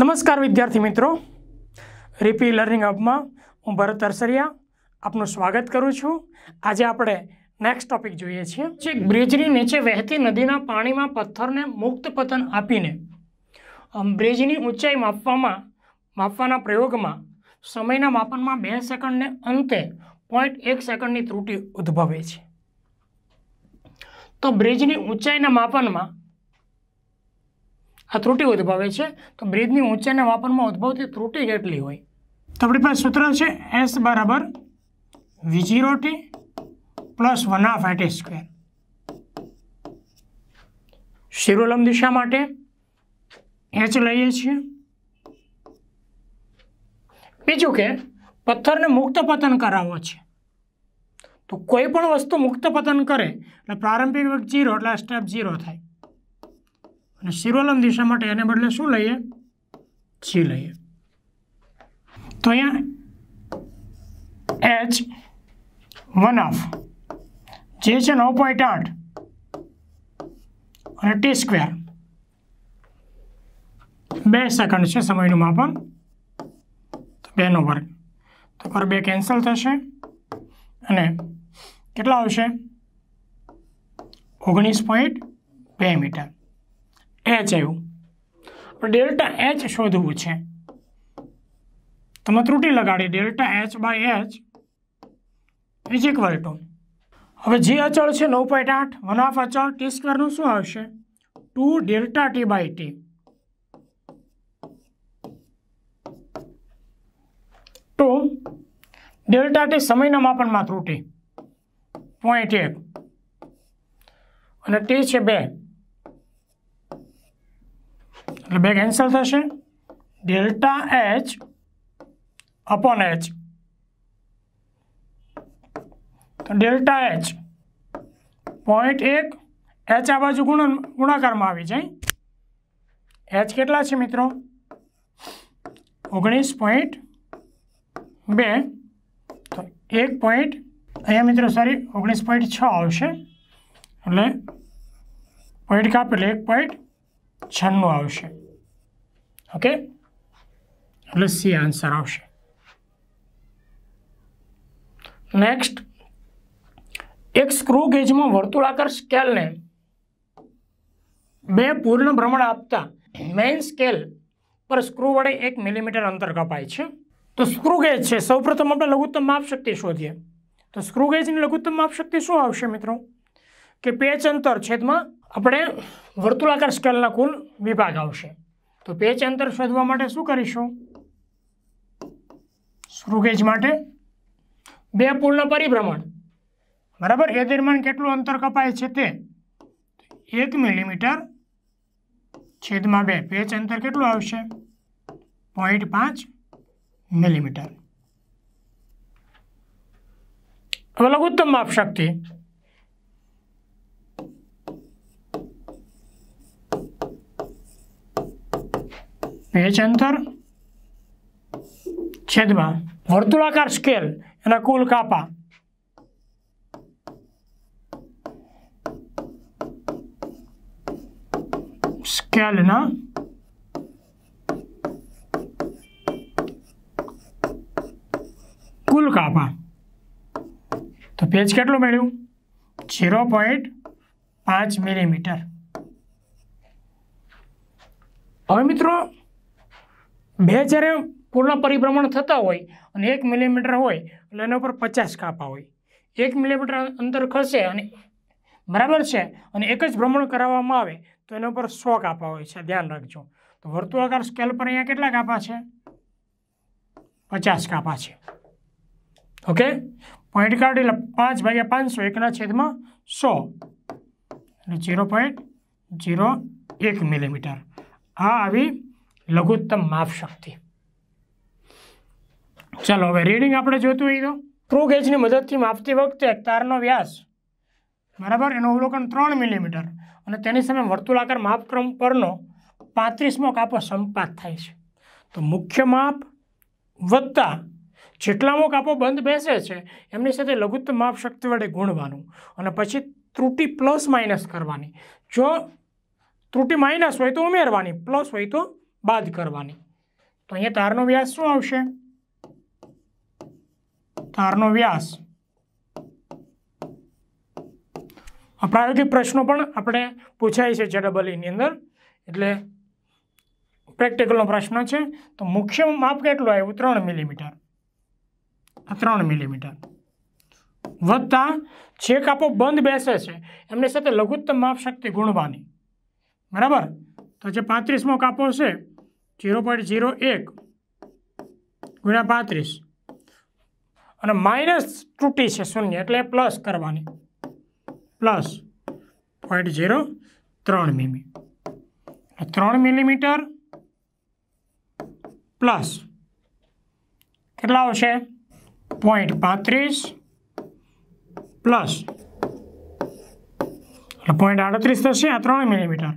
નમસ્કાર વિદ્યાર્થી મિત્રો, રીપી લર્નિંગ હબમાં હું ભરત અરસરિયા આપનું સ્વાગત કરું છું। આજે આપણે નેક્સ્ટ ટોપિક જોઈએ છીએ જે બ્રિજની નીચે વહેતી નદીના પાણીમાં પથ્થરને મુક્ત પતન આપીને બ્રિજની ઊંચાઈ માપવાના પ્રયોગમાં સમયના માપનમાં 2 સેકન્ડને અંતે 0.1 સેકન્ડની ત્રુટિ ઉદ્ભવે છે। તો બ્રિજની ઊંચાઈના માપનમાં આ ત્રુટિ ઉદ્ભવે છે। તો બ્રિજની ઊંચાઈના માપનમાં ઉદ્ભવતી ત્રુટિ કેટલી હોય? તો આપણી પાસે સૂત્ર છે S બરાબર V0t પ્લસ 1/2 at સ્ક્વેર। શિરોલંબ દિશા માટે H લઈએ છીએ। બીજું કે પથ્થરને મુક્ત પતન કરાવવો છે, તો કોઈ પણ વસ્તુ મુક્ત પતન કરે એટલે પ્રારંભિક વેગ 0 એટલે સ્ટેપ 0 થાય અને શિરોલંબ દિશા માટે એને બદલે શું લઈએ? G લઈએ। તો અહીંયા H 1/2 જે છે 9.8 અને T સ્ક્વેર 2 સેકન્ડ છે સમયનું માપન, તો 2 નો વર્ગ, તો પર 2 કેન્સલ થશે અને કેટલા આવશે? 19.2 મીટર H આવ્યું। ડેલ્ટા H શોધવું છે, તમે ત્રુટિ લગાડી delta H by H is equal to, હવે જે અચળ છે 9.8 1/2 અચળ T સ્ક્વેરનું શું આવશે? 2 ડેલ્ટા T બાય T, તો ડેલ્ટા T સમયના માપનમાં ત્રુટિ 0.1 અને T છે 2 એટલે 2 કેન્સલ થશે, ડેલ્ટા H અપોન H, તો ડેલ્ટા H 0.1 H આ બાજુ ગુણાકારમાં આવી જાય, H કેટલા છે મિત્રો? 19.2, તો 1 પોઈન્ટ અહીંયા મિત્રો સોરી 19.6 આવશે એટલે પોઈન્ટ કાપ એટલે 1.96 આવશે। ઓકે, એટલે સી આન્સર આવશે। નેક્સ્ટ, એક સ્ક્રૂ ગેજમાં વર્તુળાકાર સ્કેલને 2 પૂર્ણ ભ્રમણ આપતા મેઇન સ્કેલ પર સ્ક્રૂ વડે 1 મિલીમીટર અંતર કપાય છે। તો સ્ક્રૂ ગેજ છે, સૌપ્રથમ આપણે લઘુત્તમ માપ શક્તિ શોધીએ। તો સ્ક્રૂ ગેજની લઘુત્તમ માપ શક્તિ શું આવશે મિત્રો? કે પેચ અંતર છેદમાં આપણે વર્તુળાકાર સ્કેલના કુલ વિભાગ આવશે। તો પેચ અંતર શોધવા માટે શું કરીશું? સ્ક્રૂ ગેજ માટે 2 પૂર્ણ પરિભ્રમણ બરાબર, એ દરમિયાન કેટલું અંતર કપાય છે તે 1 મિલીમીટર છેદમાં 2, પેચ અંતર કેટલું આવશે? 0.5 મિલીમીટર। હવે લઘુત્તમ માપ શક્તિ પેચ અંતર છેદમાં વર્તુળાકાર સ્કેલ એના કુલ કાપા, સ્કેલના કુલ કાપા, તો પેચ કેટલું મળ્યું? 0.5 મિલીમીટર। હવે મિત્રો 2 જ્યારે પૂર્ણ પરિભ્રમણ થતા હોય અને 1 મિલીમીટર હોય એટલે એના ઉપર 50 કાપા હોય, 1 મિલીમીટર અંતર ખસે અને બરાબર છે અને એક જ ભ્રમણ કરાવવામાં આવે તો એના ઉપર 100 કાપા હોય છે, ધ્યાન રાખજો। તો વર્તુળાકાર સ્કેલ પર અહીંયા કેટલા કાપા છે? 50 કાપા છે। ઓકે, પોઈન્ટ કાઢી એટલે 5/500 1/100 એટલે 0.01 મિલીમીટર। આ આવી લઘુત્તમ માપ શક્તિ। ચાલો હવે રીડિંગ આપણે જોતું હોય તો સ્ક્રૂ ગેજની મદદથી માપતી વખતે એક તારનો વ્યાસ બરાબર એનું અવલોકન 3 મિલીમીટર અને તેની સામે વર્તુળાકાર માપક્રમ પરનો 35મો કાપો સંપાત થાય છે। તો મુખ્ય માપ વત્તા જેટલામો કાપો બંધ બેસે છે એમની સાથે લઘુત્તમ માપ શક્તિ વડે ગુણવાનું અને પછી ત્રુટિ પ્લસ માઇનસ કરવાની। જો ત્રુટિ માઇનસ હોય તો ઉમેરવાની, પ્લસ હોય તો બાદ કરવાની। તો અહીંયા તારનો વ્યાસ શું આવશે? તારનો વ્યાસ પ્રાયોગિક પ્રશ્નો પણ આપણે પૂછાય છે JEE અંદર, એટલે પ્રેક્ટિકલનો પ્રશ્ન છે. તો મુખ્ય માપ કેટલું આવ્યું? 3 મિલીમીટર. આ 3 મિલીમીટર વત્તા જે કાપો બંધ બેસે છે એમની સાથે લઘુત્તમ માપ શક્તિ ગુણવાની, બરાબર. તો જે 35મો કાપો છે 0.01 ગુણ્યા 35 અને માઇનસ ત્રુટિ છે 0 એટલે પ્લસ કરવાની, પ્લસ 0.03 મીમી. 3 મિલીમીટર પ્લસ કેટલા આવશે? 0.35 પ્લસ એટલે 0.38 થશે. આ 3 મિલીમીટર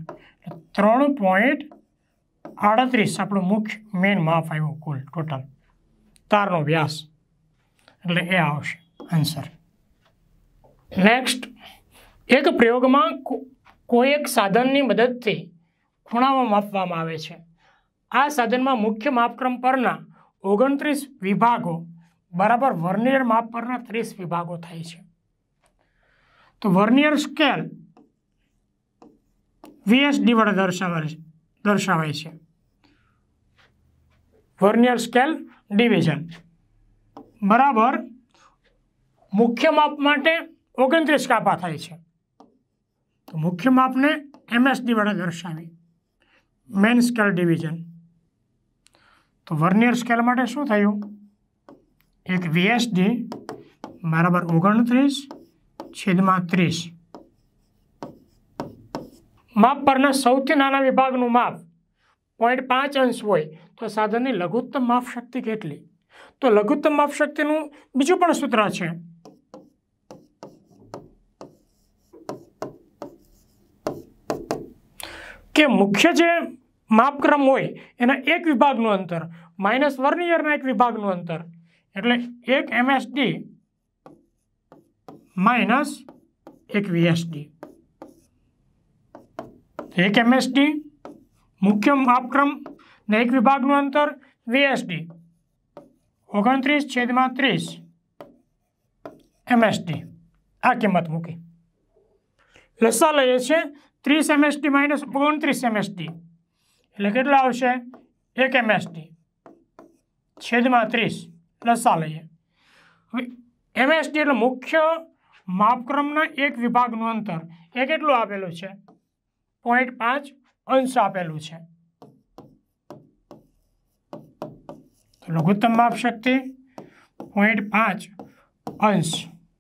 3.38 આપણું મુખ્ય મેઇન માપ આવ્યું કુલ ટોટલ તારનો વ્યાસ, એટલે એ આવશે આન્સર. નેક્સ્ટ, એક પ્રયોગમાં કોઈ એક સાધનની મદદથી ખૂણાઓ માપવામાં આવે છે. આ સાધનમાં મુખ્ય માપક્રમ પરના 29 વિભાગો બરાબર વર્નિયર માપ પરના 30 વિભાગો થાય છે. તો વર્નિયર સ્કેલ VSD વડે દર્શાવાય છે. વર્નિયર સ્કેલ ડિવિઝન બરાબર મુખ્ય માપ માટે 29 કાપા થાય છે. તો મુખ્ય માપને MSD વડે દર્શાવી, મેન સ્કેલ ડિવિઝન. તો વર્નિયર સ્કેલ માટે શું થયું? એક VSD બરાબર 29/30. માપ પરના સૌથી નાના વિભાગનું માપ 0.5 અંશ હોય તો સાધનની લઘુત્તમ માપ શક્તિ કેટલી? તો લઘુત્તમ માપ શક્તિનું બીજું પણ સૂત્ર છે. કે મુખ્ય જે માપક્રમ હોય એના એક વિભાગનું અંતર માઇનસ વર્નિયરના એક વિભાગનું અંતર, એટલે 1 MSD માઇનસ 1 VSD. 1 MSD મુખ્ય માપક્રમ ને એક વિભાગનું અંતર VSD 29/30 MSD. આ કિંમત મૂકી લસા લઈએ છીએ 30 MSD માઇનસ 29 MSD એટલે કેટલા આવશે? 1 MSD /30 લસા લઈએ. હવે MSD એટલે મુખ્ય માપક્રમના એક વિભાગનું અંતર, એ કેટલું આપેલું છે? 0.5 અંશ આપેલું છે. તો લઘુત્તમ માપ શક્તિ 0.5 અંશ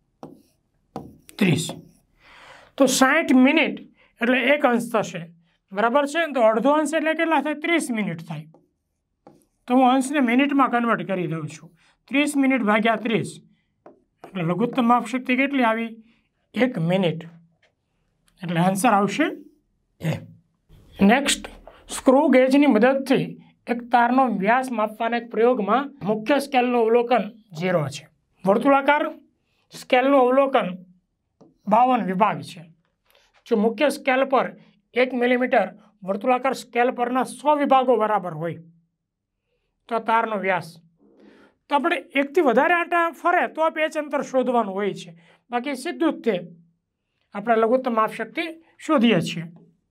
30. તો 60 મિનિટ એટલે 1 અંશ થશે, બરાબર છે. તો અડધો અંશ એટલે કેટલા થાય? 30 મિનિટ થાય. તો હું અંશને મિનિટમાં કન્વર્ટ કરી દઉં છું. 30 મિનિટ ભાગ્યા 30 એટલે લઘુત્તમ માપ શક્તિ કેટલી આવી? 1 મિનિટ. એટલે આન્સર આવશે એ. નેક્સ્ટ, સ્ક્રૂ ગેજની મદદથી એક તારનો વ્યાસ માપવાના એક પ્રયોગમાં મુખ્ય સ્કેલનું અવલોકન 0 છે. વર્તુળાકાર સ્કેલનું અવલોકન 52 વિભાગ છે. જો મુખ્ય સ્કેલ પર 1 મિલીમીટર વર્તુળાકાર સ્કેલ પરના 100 વિભાગો બરાબર હોય તો તારનો વ્યાસ. તો આપણે એકથી વધારે આંટા ફરે તો પેચ અંતર શોધવાનું હોય છે, બાકી સીધું જ તે આપણે લઘુત્તમ માપ શક્તિ શોધીએ છીએ.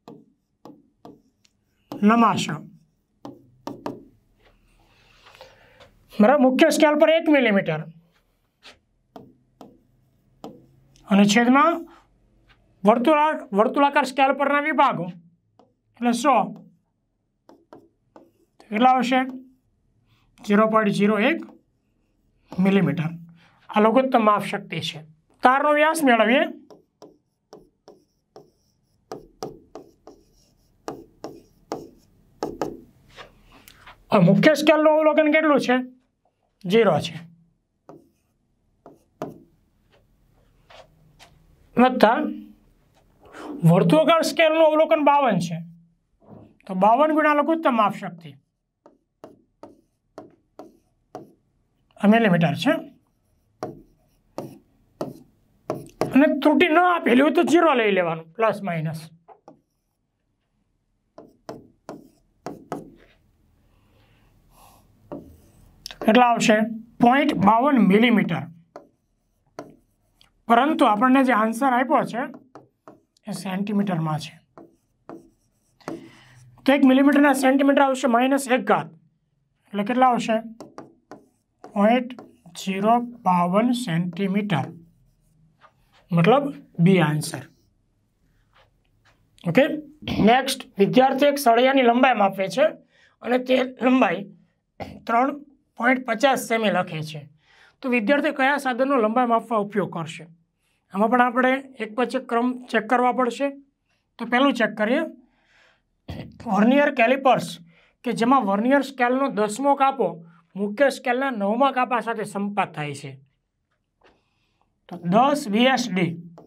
નમાશા બરાબર મુખ્ય સ્કેલ પર 1 મિલીમીટર અને છેદમાં વર્તુળાકાર સ્કેલ પરના વિભાગો એટલે 100 કેટલા આવશે? 0.01 મિલીમીટર. આ લઘુત્તમ માપ શક્તિ છે. તારનો વ્યાસ મેળવીએ. મુખ્ય સ્કેલનું અવલોકન કેટલું છે? 0 છે. વત્તા વર્તુળાકાર સ્કેલનું અવલોકન 52 છે. તો 52 ગુણ્યા લઘુત્તમ માપ શક્તિ મિલીમીટર છે. અને ત્રુટિ ન આપેલી હોય તો 0 લઈ લેવાનું, પ્લસ માઇનસ. કેટલા આવશે 0.52 મિલીમીટર, પરંતુ આપણને જે આન્સર આપ્યો છે એ સેન્ટીમીટરમાં છે, તો 1 મિલીમીટરના સેન્ટીમીટર આવશે -1 એટલે કેટલા આવશે 0.052 સેન્ટીમીટર, મતલબ બી આન્સર. ઓકે. નેક્સ્ટ, વિદ્યાર્થી એક સળિયાની લંબાઈ માપે છે અને તે લંબાઈ 3.50 સેમી લખે છે, તો વિદ્યાર્થી કયા સાધનનો લંબાઈ માપવા ઉપયોગ કરશે? આમાં પણ આપણે એક પછી ક્રમ ચેક કરવા પડશે. તો પહેલું ચેક કરીએ, વર્નિયર કેલિપર્સ કે જેમાં વર્નિયર સ્કેલનો 10મો કાપો મુખ્ય સ્કેલના 9મા કાપા સાથે સંપાત થાય છે, તો 10 VSD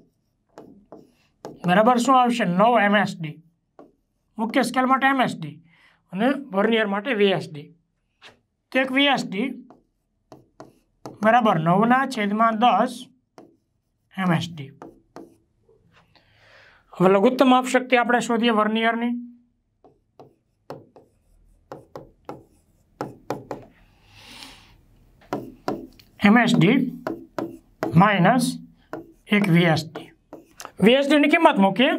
બરાબર શું આવશે 9 MSD, મુખ્ય સ્કેલ માટે MSD અને વર્નિયર માટે VSD. તો એક VSD બરાબર 9/10 MSD. હવે લઘુત્તમ માપ શક્તિ આપણે શોધીએ વર્નિયરની. MSD minus 1 VSD. VSDની કિંમત મૂકીએ,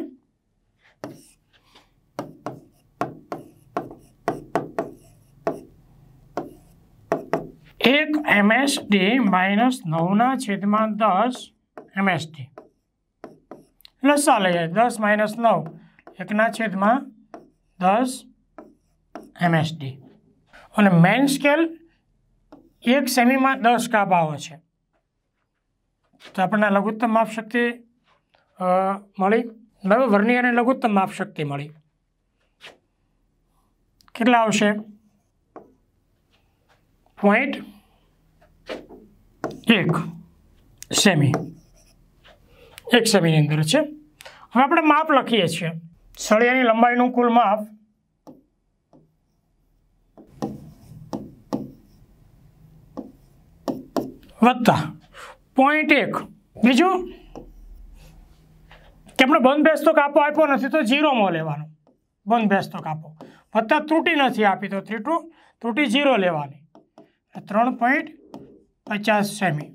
એક MSD માઇનસ 9/10 MSD. લસા લઈએ, 10 - 9 1/10 MSD. અને મેઇન સ્કેલ 1 સેમીમાં 10 કાપાઓ છે, તો આપણને લઘુત્તમ માપ શક્તિ મળી. બરાબર, વર્નિયરને લઘુત્તમ માપ શક્તિ મળી. કેટલા આવશે 0.1 સેમી, 1 સેમીની અંદર છે. હવે આપણે માપ લખીએ છીએ, સળિયાની લંબાઈનું કુલ માપ વત્તા 0.1. બીજું કે આપણે બંધ બેસતો કાપો આપ્યો નથી તો 0 લેવાનો, બંધ બેસતો કાપો, વત્તા ત્રુટી નથી આપી તો ત્રુટી 0 લેવાની, 3.50 સેમી.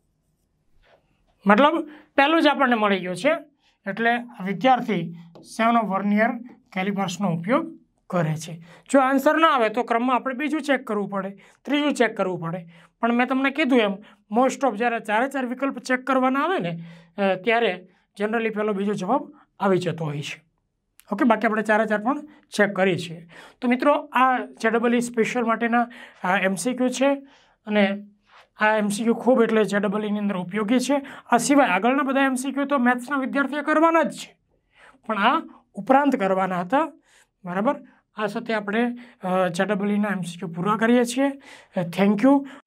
મતલબ પહેલું જ આપણને મળી ગયું છે, એટલે વિદ્યાર્થી શેનો વર્નિયર કેલિપર્સનો ઉપયોગ કરે છે. જો આન્સર ના આવે તો ક્રમમાં આપણે બીજું ચેક કરવું પડે, ત્રીજું ચેક કરવું પડે. પણ મેં તમને કીધું એમ મોસ્ટ ઓફ જ્યારે 4 વિકલ્પ ચેક કરવાના આવે ને ત્યારે જનરલી પહેલો બીજો જવાબ આવી જતો હોય છે. ઓકે, બાકી આપણે 4 પણ ચેક કરીએ છીએ. તો મિત્રો, આ JEE સ્પેશિયલ માટેના MCQ છે અને આ MCQ ખૂબ એટલે JEEની અંદર ઉપયોગી છે. આ સિવાય આગળના બધા MCQ તો મેથ્સના વિદ્યાર્થીઓ કરવાના જ છે, પણ આ ઉપરાંત કરવાના હતા. બરાબર, આ સાથે આપણે JEEના MCQ પૂરા કરીએ છીએ. Thank you.